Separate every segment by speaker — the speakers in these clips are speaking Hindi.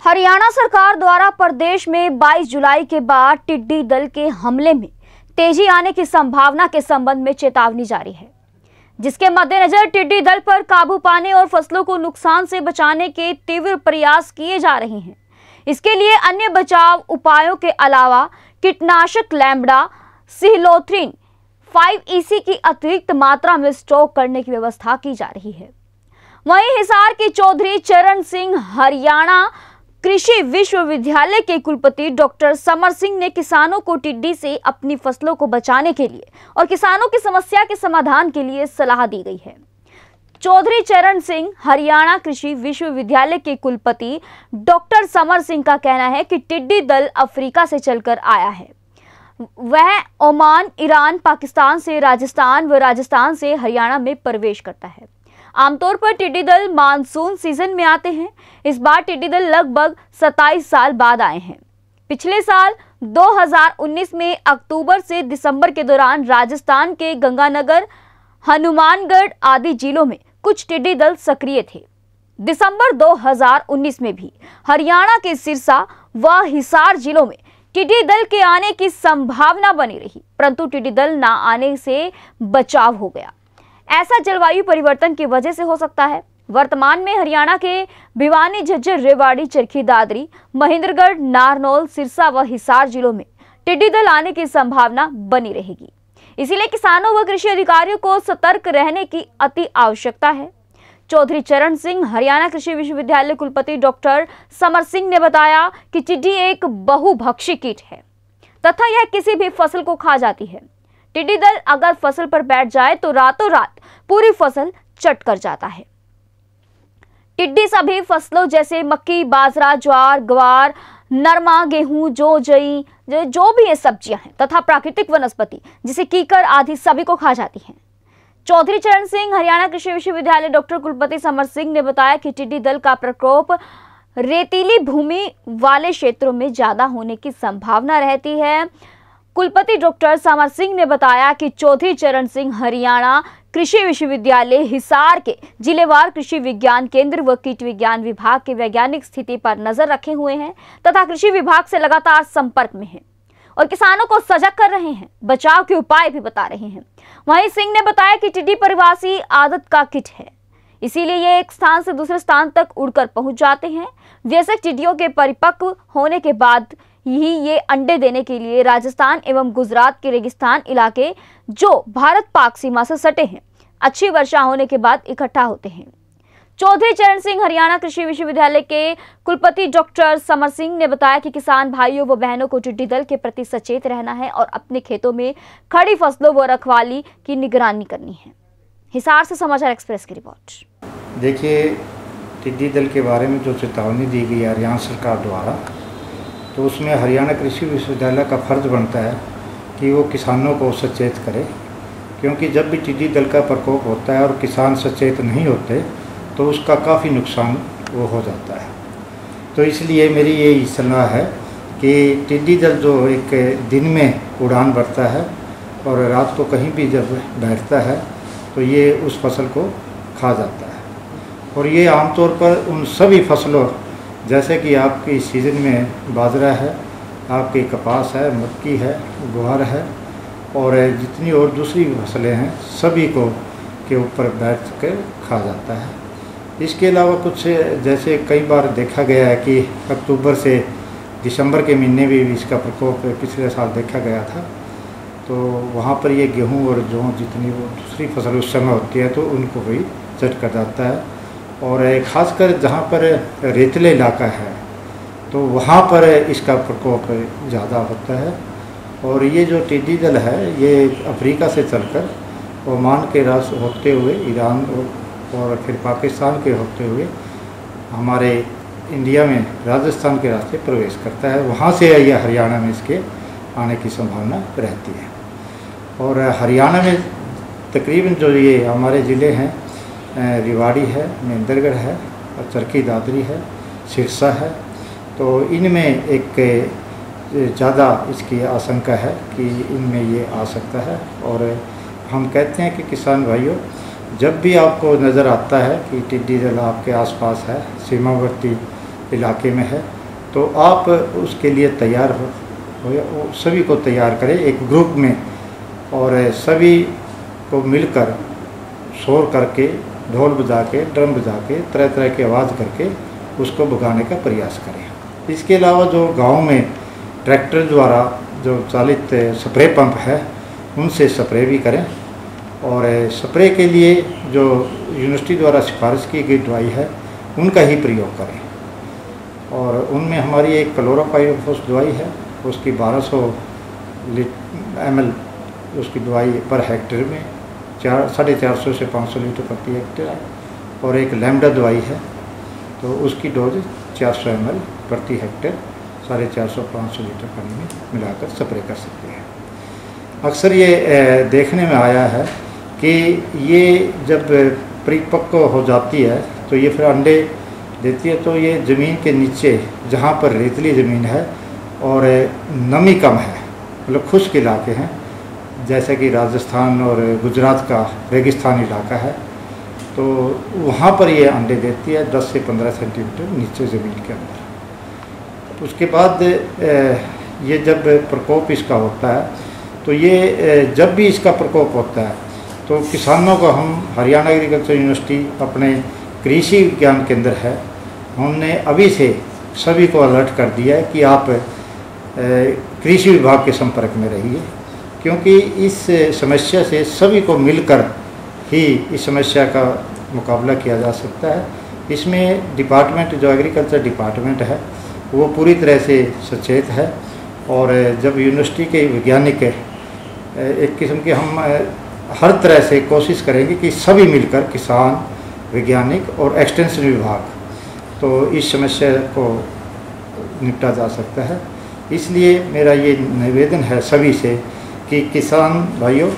Speaker 1: हरियाणा सरकार द्वारा प्रदेश में 22 जुलाई के बाद टिड्डी दल के हमले में तेजी आने की संभावना के संबंध में चेतावनी जारी है, जिसके मद्देनजर टिड्डी दल पर काबू पाने और फसलों को नुकसान से बचाने के तीव्र प्रयास किए जा रहे हैं। इसके लिए अन्य बचाव उपायों के अलावा कीटनाशक लैम्बडा सिहलोथ्रिन 5EC की अतिरिक्त मात्रा में स्टॉक करने की व्यवस्था की जा रही है। वहीं हिसार के चौधरी चरण सिंह हरियाणा कृषि विश्वविद्यालय के कुलपति डॉक्टर समर सिंह ने किसानों को टिड्डी से अपनी फसलों को बचाने के लिए और किसानों की समस्या के समाधान के लिए सलाह दी गई है। चौधरी चरण सिंह हरियाणा कृषि विश्वविद्यालय के कुलपति डॉक्टर समर सिंह का कहना है कि टिड्डी दल अफ्रीका से चलकर आया है। वह ओमान, ईरान, पाकिस्तान से राजस्थान व राजस्थान से हरियाणा में प्रवेश करता है। आमतौर पर टिड्डी दल मानसून सीजन में आते हैं। इस बार टिड्डी दल लगभग 27 साल बाद आए हैं। पिछले साल 2019 में अक्टूबर से दिसंबर के दौरान राजस्थान के गंगानगर, हनुमानगढ़ आदि जिलों में कुछ टिड्डी दल सक्रिय थे। दिसंबर 2019 में भी हरियाणा के सिरसा व हिसार जिलों में टिड्डी दल के आने की संभावना बनी रही, परंतु टिड्डी दल न आने से बचाव हो गया। ऐसा जलवायु परिवर्तन की वजह से हो सकता है। वर्तमान में हरियाणा के भिवानी, झज्जर, रेवाड़ी, चरखी दादरी, महेंद्रगढ़, नारनौल, सिरसा व हिसार जिलों में टिड्डी दल आने की संभावना बनी रहेगी। इसीलिए किसानों व कृषि अधिकारियों को सतर्क रहने की अति आवश्यकता है। चौधरी चरण सिंह हरियाणा कृषि विश्वविद्यालय कुलपति डॉक्टर समर सिंह ने बताया कि टिड्डी एक बहुभक्षी कीट है तथा यह किसी भी फसल को खा जाती है। टिड्डी दल अगर फसल पर बैठ जाए तो रातों रात पूरी फसल चट कर जाता है। टिड्डी सभी फसलों जैसे मक्की, बाजरा, ज्वार, ग्वार, नरमा, गेहूं, जई जो भी ये सब्जियां हैं तथा प्राकृतिक वनस्पति जिसे कीकर आदि सभी को खा जाती हैं। चौधरी चरण सिंह हरियाणा कृषि विश्वविद्यालय डॉक्टर कुलपति समर सिंह ने बताया कि टिड्डी दल का प्रकोप रेतीली भूमि वाले क्षेत्रों में ज्यादा होने की संभावना रहती है। कुलपति डॉक्टर समर सिंह ने बताया कि चौधरी चरण सिंह हरियाणा कृषि विश्वविद्यालय हिसार के जिलेवार कृषि विज्ञान केंद्र व कीट विज्ञान विभाग के वैज्ञानिक स्थिति पर नजर रखे हुए हैं तथा कृषि विभाग से लगातार संपर्क में हैं और किसानों को सजग कर रहे हैं, बचाव के उपाय भी बता रहे हैं। वहीं सिंह ने बताया कि टिड्डी परिवासी आदत का कीट है, इसीलिए ये एक स्थान से दूसरे स्थान तक उड़कर पहुंच जाते हैं। वयस्क टिड्डियों के परिपक्व होने के बाद ही ये अंडे देने के लिए राजस्थान एवं गुजरात के रेगिस्तान इलाके जो भारत पाक सीमा से सटे हैं, अच्छी वर्षा होने के बाद इकट्ठा होते हैं। चौधरी चरण सिंह हरियाणा कृषि विश्वविद्यालय के कुलपति डॉक्टर समर सिंह ने बताया कि किसान भाइयों व बहनों को टिड्डी दल के प्रति सचेत रहना है और अपने खेतों में खड़ी फसलों व रखवाली की निगरानी करनी है। हिसार से समाचार एक्सप्रेस की रिपोर्ट।
Speaker 2: देखिए, टिड्डी दल के बारे में जो चेतावनी दी गई है हरियाणा सरकार द्वारा, तो उसमें हरियाणा कृषि विश्वविद्यालय का फर्ज बनता है कि वो किसानों को सचेत करे, क्योंकि जब भी टिड्डी दल का प्रकोप होता है और किसान सचेत नहीं होते तो उसका काफ़ी नुकसान वो हो जाता है। तो इसलिए मेरी यही सलाह है कि टिड्डी दल जो एक दिन में उड़ान भरता है और रात को कहीं भी जब बैठता है तो ये उस फसल को खा जाता है। और ये आमतौर पर उन सभी फसलों जैसे कि आपकी सीज़न में बाजरा है, आपकी कपास है, मक्की है, गुआर है और जितनी और दूसरी फसलें हैं सभी को के ऊपर बैठ कर खा जाता है। इसके अलावा कुछ जैसे कई बार देखा गया है कि अक्टूबर से दिसंबर के महीने भी इसका प्रकोप पिछले साल देखा गया था, तो वहाँ पर ये गेहूँ और जौ जितनी वो दूसरी फसल उस समय होती है तो उनको भी चट कर जाता है। और ख़ासकर जहाँ पर रेतीले इलाका है तो वहाँ पर इसका प्रकोप ज़्यादा होता है। और ये जो टिड्डी दल है ये अफ्रीका से चलकर ओमान के रास्ते होते हुए ईरान और फिर पाकिस्तान के होते हुए हमारे इंडिया में राजस्थान के रास्ते प्रवेश करता है। वहाँ से यह हरियाणा में इसके आने की संभावना रहती है। और हरियाणा में तकरीबन जो ये हमारे ज़िले हैं, रेवाड़ी है, महेंद्रगढ़ है और चरखी दादरी है, सिरसा है, तो इनमें एक ज़्यादा इसकी आशंका है कि इनमें ये आ सकता है। और हम कहते हैं कि किसान भाइयों, जब भी आपको नज़र आता है कि टिड्डी दल आपके आसपास है, सीमावर्ती इलाके में है, तो आप उसके लिए तैयार हो, सभी को तैयार करें एक ग्रुप में, और सभी को मिलकर शोर करके, ढोल बजा के, ड्रम बजा के, तरह तरह की आवाज़ करके उसको भगाने का प्रयास करें। इसके अलावा जो गांव में ट्रैक्टर द्वारा जो चालित स्प्रे पंप है उनसे स्प्रे भी करें, और स्प्रे के लिए जो यूनिवर्सिटी द्वारा सिफारिश की गई दवाई है उनका ही प्रयोग करें। और उनमें हमारी एक क्लोरोपाइरिफॉस दवाई है, उसकी 1200 ml उसकी दवाई पर हेक्टेयर में 450 से 500 लीटर प्रति हेक्टेयर है, और एक लैम्डा दवाई है तो उसकी डोज 400 ml प्रति हेक्टेयर 450-500 लीटर पानी में मिलाकर स्प्रे कर सकते हैं। अक्सर ये देखने में आया है कि ये जब परिपक्व हो जाती है तो ये फिर अंडे देती है, तो ये ज़मीन के नीचे जहाँ पर रेतली ज़मीन है और नमी कम है, मतलब खुश्क इलाके हैं, जैसे कि राजस्थान और गुजरात का रेगिस्तान इलाका है, तो वहाँ पर ये अंडे देती है 10 से 15 सेंटीमीटर नीचे ज़मीन के अंदर। उसके बाद ये जब प्रकोप इसका होता है तो ये जब भी इसका प्रकोप होता है तो किसानों को हम हरियाणा एग्रीकल्चर यूनिवर्सिटी अपने कृषि विज्ञान केंद्र है, हमने अभी से सभी को अलर्ट कर दिया है कि आप कृषि विभाग के संपर्क में रहिए, क्योंकि इस समस्या से सभी को मिलकर ही इस समस्या का मुकाबला किया जा सकता है। इसमें डिपार्टमेंट जो एग्रीकल्चर डिपार्टमेंट है वो पूरी तरह से सचेत है, और जब यूनिवर्सिटी के वैज्ञानिक एक किस्म के हम हर तरह से कोशिश करेंगे कि सभी मिलकर किसान, वैज्ञानिक और एक्सटेंशन विभाग तो इस समस्या को निपटा जा सकता है। इसलिए मेरा ये निवेदन है सभी से कि किसान भाइयों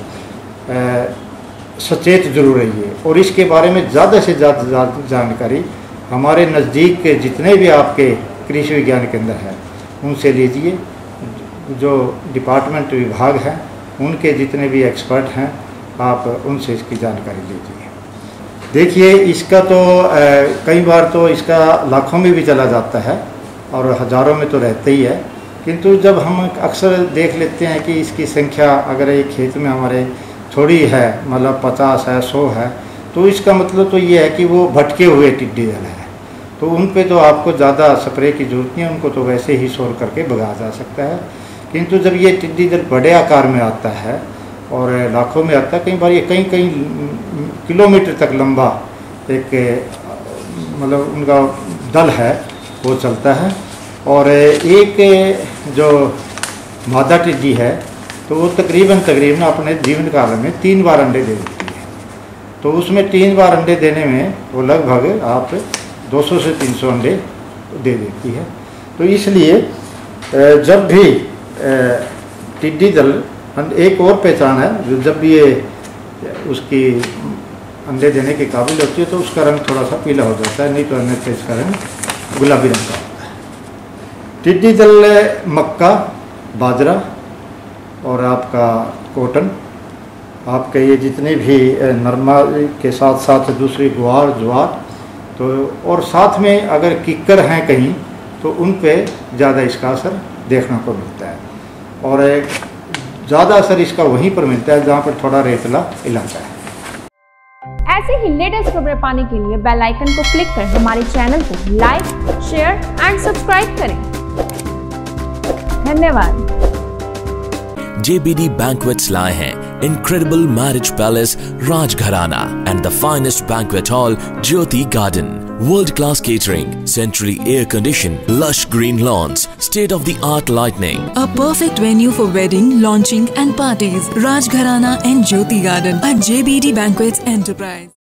Speaker 2: सचेत जरूर रहिए, और इसके बारे में ज़्यादा से ज़्यादा जानकारी हमारे नज़दीक के जितने भी आपके कृषि विज्ञान केंद्र हैं उनसे लीजिए, जो डिपार्टमेंट विभाग हैं उनके जितने भी एक्सपर्ट हैं आप उनसे इसकी जानकारी लीजिए। देखिए इसका तो कई बार तो इसका लाखों में भी चला जाता है और हज़ारों में तो रहता ही है, किंतु जब हम अक्सर देख लेते हैं कि इसकी संख्या अगर एक खेत में हमारे थोड़ी है, मतलब 50 है, 100 है, तो इसका मतलब तो ये है कि वो भटके हुए टिड्डी दल है, तो उन पे तो आपको ज़्यादा स्प्रे की जरूरत नहीं है, उनको तो वैसे ही शोर करके भगाया जा सकता है। किंतु जब ये टिड्डी दल बड़े आकार में आता है और लाखों में आता है, कई बार ये कई किलोमीटर तक लंबा एक मतलब उनका दल है वो चलता है, और एक जो मादा टिड्डी है तो वो तकरीबन अपने जीवन काल में 3 बार अंडे दे देती है, तो उसमें 3 बार अंडे देने में वो लगभग आप 200 से 300 अंडे दे देती है। तो इसलिए जब भी टिड्डी दल, एक और पहचान है, जब भी ये उसकी अंडे देने के काबिल होती है तो उसका रंग थोड़ा सा पीला हो जाता है, नहीं तो अन्यथा इसका रंग गुलाबी रंग का होता है। टिड्डी दल मक्का, बाजरा और आपका कॉटन, आपके ये जितने भी नरमा के साथ साथ दूसरी गुआर, ज्वार, तो और साथ में अगर किक्कर हैं कहीं तो उन पे ज़्यादा इसका असर देखने को मिलता है, और ज़्यादा असर इसका वहीं पर मिलता है जहाँ पर थोड़ा रेतला इलाका है।
Speaker 3: ऐसे ही लेटेस्ट खबरें पाने के लिए बेल आइकन को क्लिक कर हमारे चैनल को लाइक, शेयर एंड सब्सक्राइब करें। धन्यवाद।
Speaker 4: JBD Banquets लाए हैं incredible marriage palace Rajgharana and the finest banquet hall Jyoti Garden. World-class catering, centrally air-conditioned, lush green lawns, state-of-the-art lighting.
Speaker 5: A perfect venue for wedding, launching and parties. Rajgharana and Jyoti Garden at JBD Banquets Enterprise.